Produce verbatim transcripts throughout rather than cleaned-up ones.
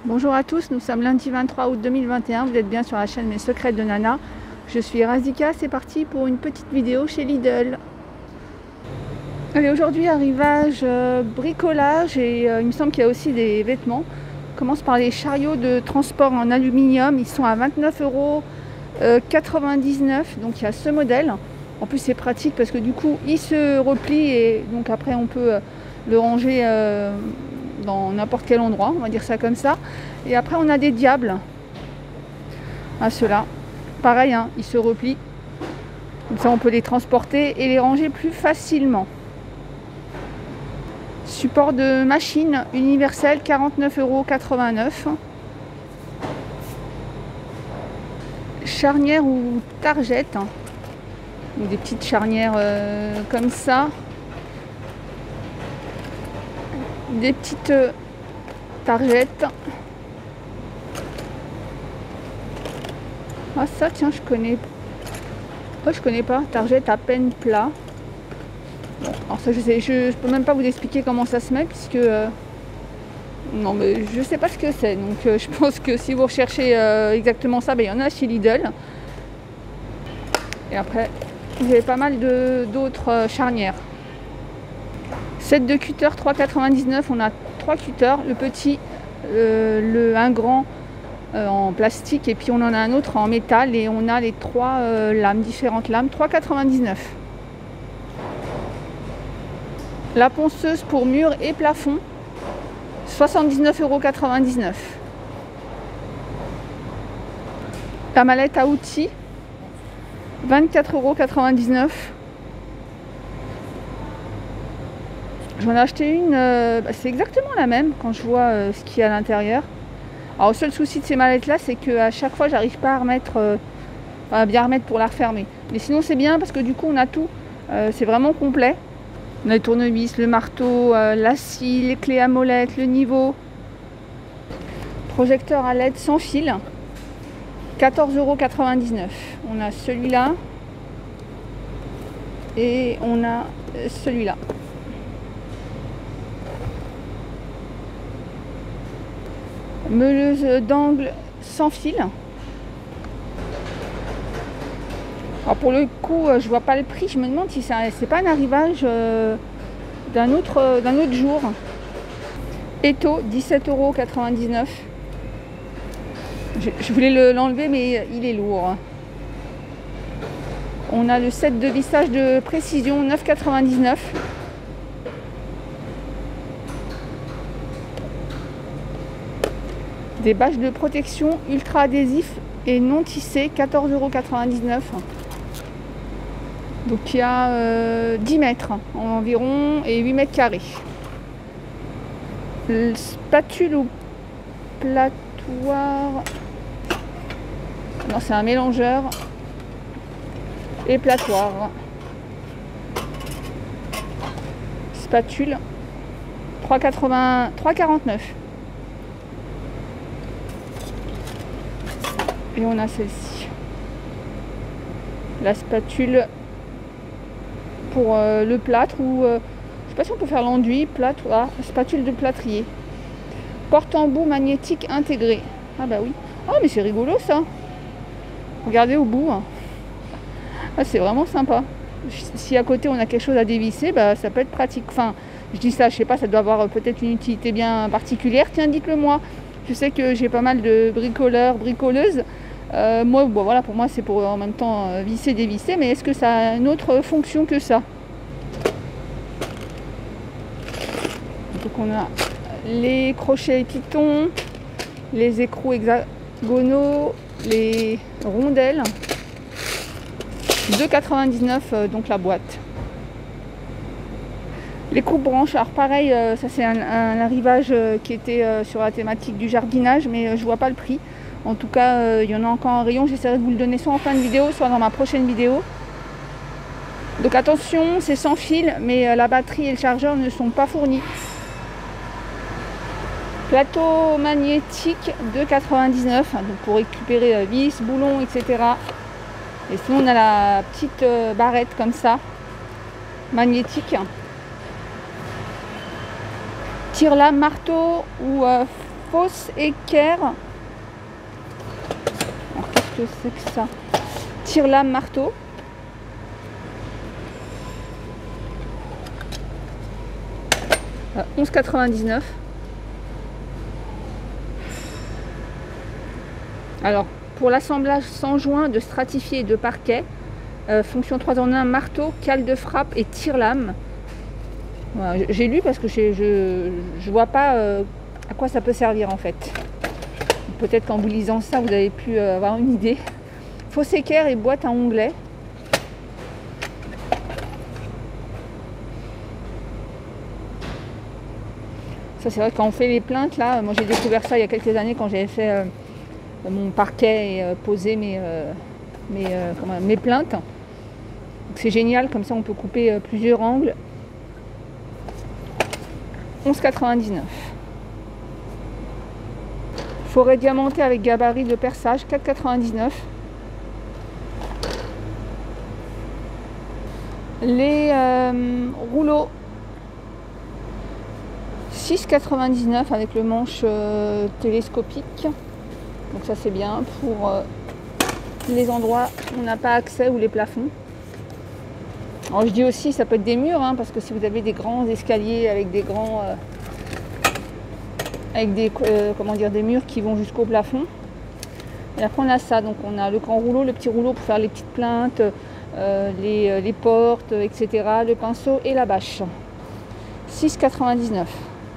Bonjour à tous, nous sommes lundi vingt-trois août deux mille vingt et un, vous êtes bien sur la chaîne Mes Secrets de Nana. Je suis Razika, c'est parti pour une petite vidéo chez Lidl. Allez, aujourd'hui arrivage euh, bricolage et euh, il me semble qu'il y a aussi des vêtements. On commence par les chariots de transport en aluminium, ils sont à vingt-neuf euros quatre-vingt-dix-neuf, donc il y a ce modèle. En plus c'est pratique parce que du coup il se replie et donc après on peut euh, le ranger euh, dans n'importe quel endroit, on va dire ça comme ça. Et après on a des diables, à ceux-là, pareil, hein, ils se replient, comme ça on peut les transporter et les ranger plus facilement. Support de machine universel, quarante-neuf euros quatre-vingt-neuf. Charnière ou targette, hein, ou des petites charnières euh, comme ça. Des petites euh, targettes. Ah ça tiens, je connais. Oh, je connais pas. Targette à peine plat. Bon, alors ça je sais, je, je peux même pas vous expliquer comment ça se met puisque euh, non mais je sais pas ce que c'est. Donc euh, je pense que si vous recherchez euh, exactement ça, ben, il y en a chez Lidl. Et après vous avez pas mal de d'autres euh, charnières. Set de cutters trois euros quatre-vingt-dix-neuf, on a trois cutters, le petit, euh, le, un grand euh, en plastique et puis on en a un autre en métal et on a les trois euh, lames, différentes lames, trois euros quatre-vingt-dix-neuf. La ponceuse pour mur et plafond, soixante-dix-neuf euros quatre-vingt-dix-neuf. La mallette à outils, vingt-quatre euros quatre-vingt-dix-neuf. J'en ai acheté une, euh, bah c'est exactement la même quand je vois euh, ce qu'il y a à l'intérieur. Alors le seul souci de ces mallettes là, c'est qu'à chaque fois j'arrive pas à remettre, euh, à bien remettre pour la refermer. Mais sinon c'est bien parce que du coup on a tout, euh, c'est vraiment complet. On a le tournevis, le marteau, euh, la scie, les clés à molette, le niveau. Projecteur à L E D sans fil, quatorze euros quatre-vingt-dix-neuf. On a celui-là et on a celui-là. Meuleuse d'angle sans fil. Alors pour le coup, je vois pas le prix. Je me demande si c'est pas un arrivage euh, d'un autre, euh, d'un autre jour. Eto, dix-sept euros quatre-vingt-dix-neuf. Je, je voulais l'enlever, mais il est lourd. On a le set de vissage de précision, neuf euros quatre-vingt-dix-neuf. Des bâches de protection ultra adhésifs et non tissés, quatorze euros quatre-vingt-dix-neuf. Donc il y a euh, dix mètres environ et huit mètres carrés. Le spatule ou platoir. Non, c'est un mélangeur. Et platoir. Spatule. trois euros quarante-neuf. Et on a celle-ci, la spatule pour euh, le plâtre ou euh, je sais pas si on peut faire l'enduit, plâtre, ah, spatule de plâtrier. Porte-embout magnétique intégré. Ah bah oui. Ah mais c'est rigolo ça. Regardez au bout. Ah, c'est vraiment sympa. Si à côté on a quelque chose à dévisser, bah ça peut être pratique. Enfin, je dis ça, je sais pas, ça doit avoir peut-être une utilité bien particulière. Tiens, dites-le moi. Je sais que j'ai pas mal de bricoleurs, bricoleuses. Euh, moi, bon, voilà, pour moi, c'est pour en même temps euh, visser, dévisser. Mais est-ce que ça a une autre fonction que ça? Donc, on a les crochets pitons, les écrous hexagonaux, les rondelles. deux euros quatre-vingt-dix-neuf, euh, donc la boîte. Les coupe-branches, alors pareil, euh, ça c'est un, un arrivage euh, qui était euh, sur la thématique du jardinage, mais euh, je vois pas le prix. En tout cas, euh, il y en a encore en rayon, j'essaierai de vous le donner soit en fin de vidéo, soit dans ma prochaine vidéo. Donc attention, c'est sans fil, mais euh, la batterie et le chargeur ne sont pas fournis. Plateau magnétique, deux euros quatre-vingt-dix-neuf, donc pour récupérer euh, vis, boulons, et cetera. Et sinon on a la petite euh, barrette comme ça, magnétique. Tire-lame, marteau ou euh, Fausse équerre. Alors qu'est-ce que c'est que ça? Tire-lame marteau. Euh, onze quatre-vingt-dix-neuf. Alors pour l'assemblage sans joint de stratifié et de parquet, euh, fonction trois en un, marteau, cale de frappe et tire-lame. Voilà, j'ai lu parce que je ne vois pas euh, à quoi ça peut servir en fait. Peut-être qu'en vous lisant ça, vous avez pu euh, avoir une idée. Fausse équerre et boîte à onglets. Ça c'est vrai que quand on fait les plaintes là, moi j'ai découvert ça il y a quelques années quand j'avais fait euh, mon parquet et euh, posé mes, euh, mes, euh, comment, mes plaintes. C'est génial, comme ça on peut couper euh, plusieurs angles. onze quatre-vingt-dix-neuf. Forêt diamantée avec gabarit de perçage, quatre quatre-vingt-dix-neuf. Les euh, rouleaux six quatre-vingt-dix-neuf avec le manche euh, télescopique. Donc ça c'est bien pour euh, les endroits où on n'a pas accès ou les plafonds. Alors je dis aussi ça peut être des murs hein, parce que si vous avez des grands escaliers avec des grands euh, avec des euh, comment dire des murs qui vont jusqu'au plafond. Et après on a ça, donc on a le grand rouleau, le petit rouleau pour faire les petites plaintes, euh, les, les portes, et cetera. Le pinceau et la bâche. six quatre-vingt-dix-neuf.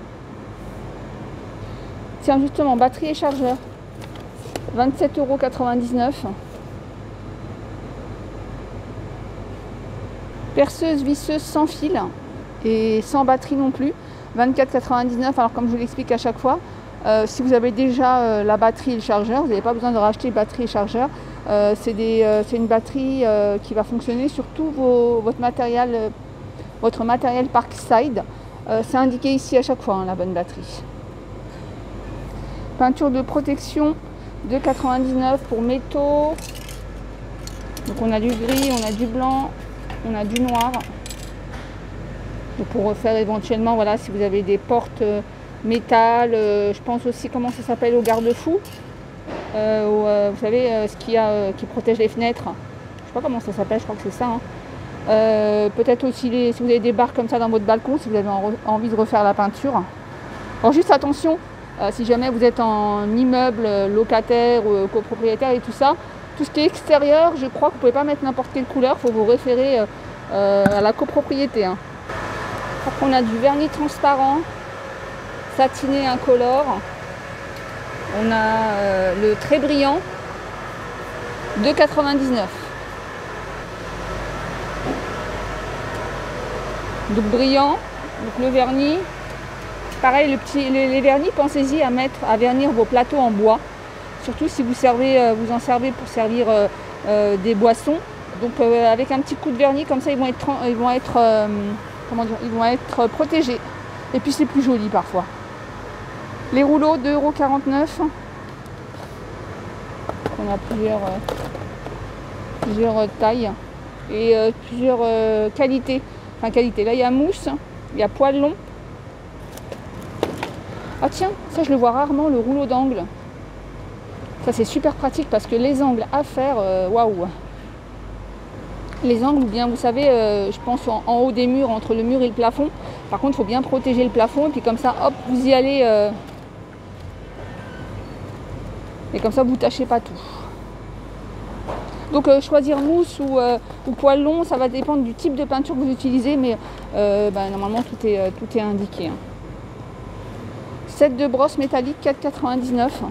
Tiens justement, batterie et chargeur. vingt-sept euros quatre-vingt-dix-neuf. Perceuse visseuse sans fil et sans batterie non plus, vingt-quatre quatre-vingt-dix-neuf. Alors comme je vous l'explique à chaque fois, euh, si vous avez déjà euh, la batterie et le chargeur, vous n'avez pas besoin de racheter batterie et chargeur. Euh, c'est euh, une batterie euh, qui va fonctionner sur tout vos, votre matériel, euh, votre matériel Parkside. Euh, c'est indiqué ici à chaque fois hein, la bonne batterie. Peinture de protection deux quatre-vingt-dix-neuf pour métaux. Donc on a du gris, on a du blanc. On a du noir. Donc pour refaire éventuellement, voilà, si vous avez des portes euh, métal, euh, je pense aussi comment ça s'appelle au garde-fou. Euh, euh, vous savez euh, ce qu'il y a euh, qui protège les fenêtres. Je sais pas comment ça s'appelle, je crois que c'est ça. Hein. Euh, Peut-être aussi les, si vous avez des barres comme ça dans votre balcon, si vous avez en, envie de refaire la peinture. Alors juste attention, euh, si jamais vous êtes en immeuble, locataire ou euh, copropriétaire et tout ça. Tout ce qui est extérieur, je crois que vous ne pouvez pas mettre n'importe quelle couleur, il faut vous référer euh, à la copropriété. Hein. Après, on a du vernis transparent, satiné incolore. On a euh, le très brillant, deux quatre-vingt-dix-neuf. Donc brillant, donc le vernis. Pareil, le petit, les, les vernis, pensez-y à mettre, à vernir vos plateaux en bois. Surtout si vous, servez, vous en servez pour servir euh, euh, des boissons. Donc euh, avec un petit coup de vernis, comme ça ils vont être, ils vont être, euh, comment dire, ils vont être protégés. Et puis c'est plus joli parfois. Les rouleaux, deux euros quarante-neuf. On a plusieurs, euh, plusieurs tailles et euh, plusieurs euh, qualités. Enfin qualité, là il y a mousse, il y a poil long. Ah tiens, ça je le vois rarement, le rouleau d'angle. Ça c'est super pratique parce que les angles à faire, waouh! Les angles, bien vous savez, euh, je pense en, en haut des murs, entre le mur et le plafond. Par contre, il faut bien protéger le plafond et puis comme ça, hop, vous y allez. Euh, et comme ça, vous ne tâchez pas tout. Donc euh, choisir mousse ou, euh, ou poil long, ça va dépendre du type de peinture que vous utilisez, mais euh, bah, normalement tout est, euh, tout est indiqué. Hein. Set de brosse métallique, quatre quatre-vingt-dix-neuf.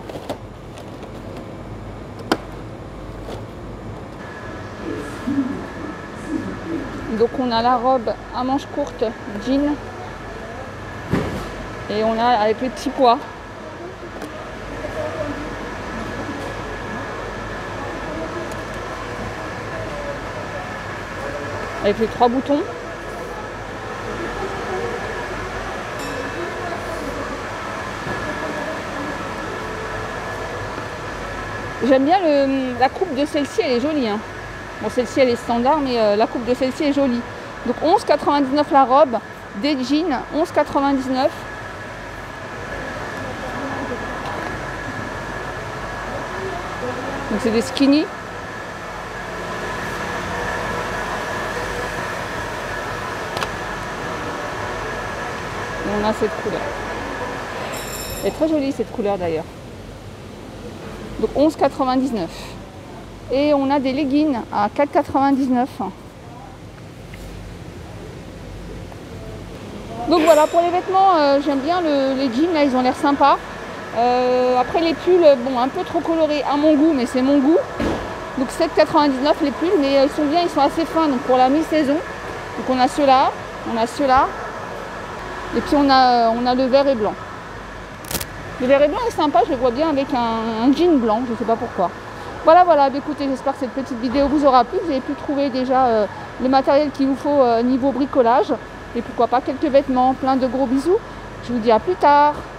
Donc on a la robe à manches courtes, jean, et on a avec le petit pois. Avec les trois boutons. J'aime bien le, la coupe de celle-ci, elle est jolie. Hein. Bon, celle-ci elle est standard, mais euh, la coupe de celle-ci est jolie. Donc onze quatre-vingt-dix-neuf la robe, des jeans, onze quatre-vingt-dix-neuf. Donc c'est des skinny. Et on a cette couleur. Elle est très jolie cette couleur d'ailleurs. Donc onze quatre-vingt-dix-neuf. Et on a des leggings à quatre quatre-vingt-dix-neuf. Donc voilà, pour les vêtements, euh, j'aime bien le, les jeans, là ils ont l'air sympas. Euh, après les pulls, bon un peu trop colorés à mon goût, mais c'est mon goût. Donc sept quatre-vingt-dix-neuf les pulls, mais euh, ils sont bien, ils sont assez fins donc pour la mi-saison. Donc on a ceux-là, on a ceux-là. Et puis on a, on a le vert et blanc. Le vert et blanc est sympa, je le vois bien avec un, un jean blanc, je ne sais pas pourquoi. Voilà, voilà, écoutez, j'espère que cette petite vidéo vous aura plu. Vous avez pu trouver déjà euh, le matériel qu'il vous faut euh, niveau bricolage. Et pourquoi pas quelques vêtements. Plein de gros bisous. Je vous dis à plus tard.